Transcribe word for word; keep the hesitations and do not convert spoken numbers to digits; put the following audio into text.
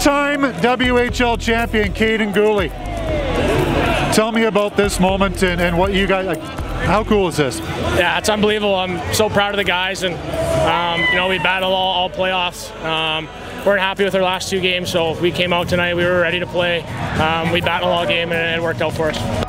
Two-time W H L champion Kaiden Guhle. Tell me about this moment and, and what you guys, like, how cool is this? Yeah, it's unbelievable. I'm so proud of the guys, and um, you know, we battled all, all playoffs. Um, weren't happy with our last two games, so we came out tonight. We were ready to play. Um, we battled all game, and it worked out for us.